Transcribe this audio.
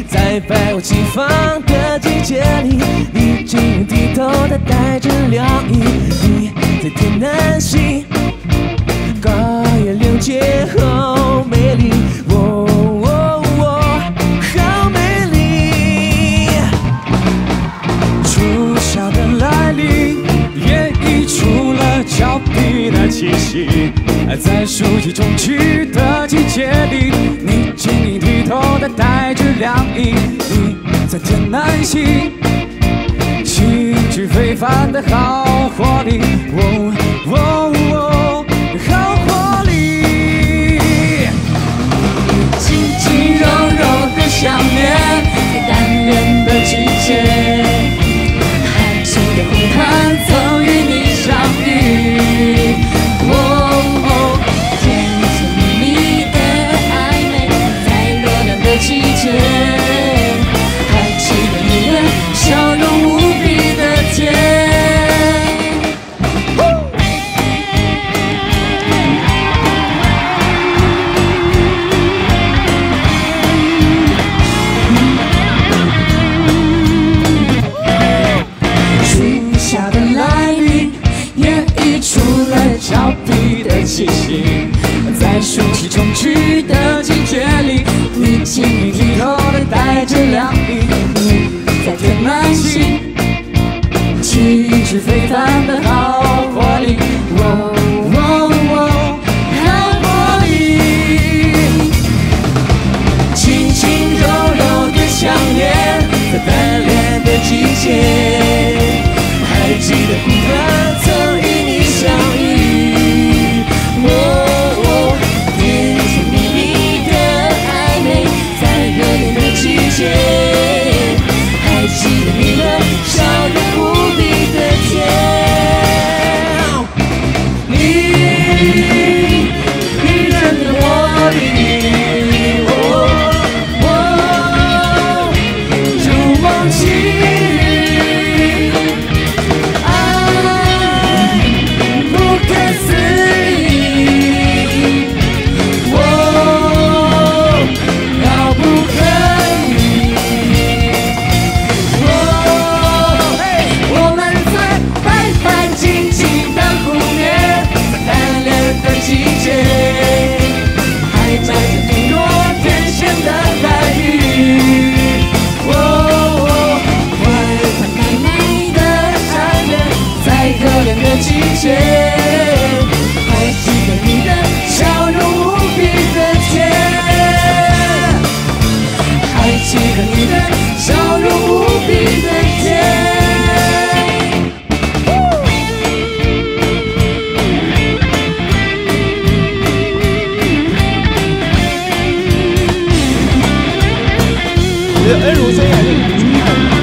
在百花齐放的季节里，你晶莹剔透的带着凉意，你在天南星，高原连接好美丽，好美丽。 初夏的来临，演绎出了俏皮的气息。在暑气中去的季节里，你晶莹剔透的带着凉意，你在天南星，气质非凡的好活力，好活力。 轻轻柔柔的想念，在单恋的季节，还记得红毯曾与你相遇。甜甜蜜蜜的暧昧，在热恋的季节，还记得你的笑容无比的甜。 初夏的来临，演绎出了俏皮的气息。在暑气中去的季节里，你晶莹剔透的带着凉意，你在天南星，气质非凡的好活力，好活力。轻轻柔柔的想念，在单恋的季节，还记得红毯曾与你相遇。 甜甜蜜蜜的暧昧，在热恋的季节，还记得你的笑容无比的甜。 你真的活力，如梦境，爱不可思议，遥不可及。我们在白白净净的湖面，在单恋的季节，还摘着顶落天线的白云。快快美美的缠绵，在热恋的季节，还记得你的笑容无比的甜，还记得你的笑容无比的甜。 我觉得恩如森演的很精彩。